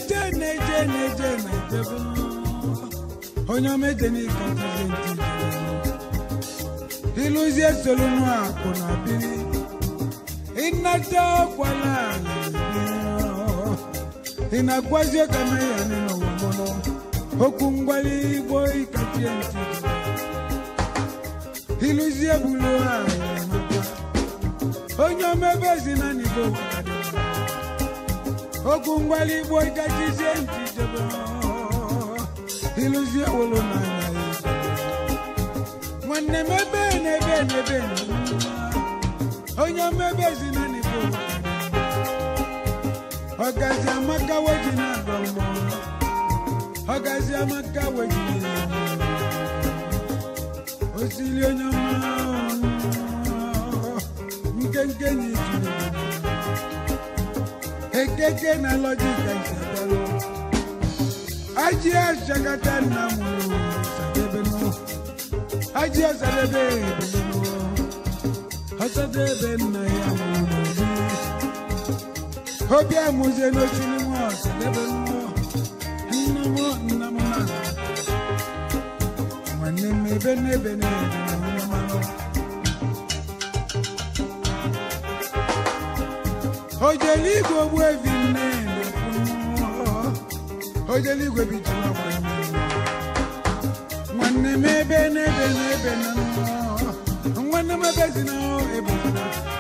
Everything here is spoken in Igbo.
Onyamedeni katazenti iluzie solunu akona biri inata kwala inakwazio kama yani no wono okungwali boy katienti iluzie bulwa onyamebezi nani go okungwali boy katienti Illusion wolo na Mwane mebe Onya mebe zinani bo Ogazi amaka wajina gomo Ogazi amaka wajina Osili onyama Mkenkeni Ekeke na logic and Ajia shakatana mu sadebeno Ajia sadebeno Hasadebena ya mu Hobia muze no chilimo sadebeno Namo Mwane bene Ojeli go bwevine Ojeli go bituma Mwane mebe na Mwane mebe zina